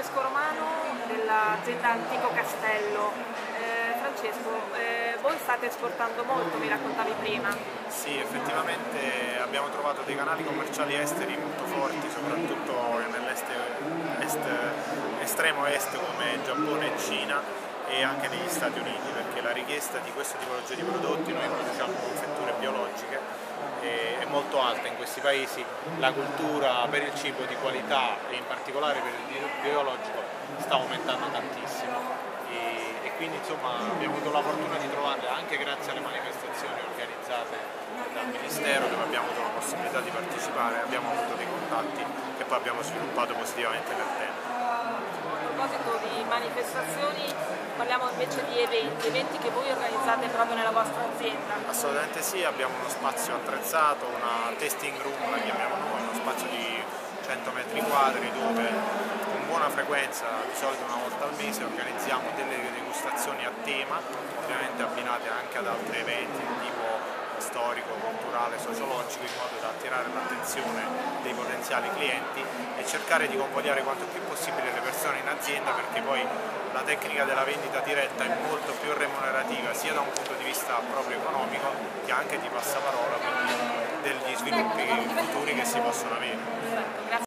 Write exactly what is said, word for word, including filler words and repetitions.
Francesco Romano dell'azienda Antico Castello. Eh, Francesco, eh, voi state esportando molto, mi raccontavi prima. Sì, effettivamente abbiamo trovato dei canali commerciali esteri molto forti, soprattutto nell'est est, estremo est come Giappone e Cina e anche negli Stati Uniti, perché la richiesta di questa tipologia di prodotti, noi produciamo confetture biologiche, è molto alta in questi paesi. La cultura per il cibo di qualità e in particolare per il biologico sta aumentando tantissimo e, e quindi insomma abbiamo avuto la fortuna di trovarle anche grazie alle manifestazioni organizzate dal Ministero, dove abbiamo avuto la possibilità di partecipare, abbiamo avuto dei contatti che poi abbiamo sviluppato positivamente nel tempo. A proposito di manifestazioni, parliamo invece di eventi, eventi che voi organizzate proprio nella vostra azienda. Assolutamente sì, abbiamo uno spazio attrezzato, una testing room, la chiamiamo noi, uno spazio di cento metri quadri dove con buona frequenza, di solito una volta al mese, organizziamo delle degustazioni a tema, ovviamente abbinate anche ad altri eventi di tipo storico, culturale, sociologico, in modo da attirare l'attenzione dei potenziali clienti e cercare di convogliare quanto più possibile le persone in azienda, perché poi la tecnica della vendita diretta è molto più remunerativa sia da un punto di vista proprio economico che anche di passaparola, quindi degli sviluppi futuri che si possono avere.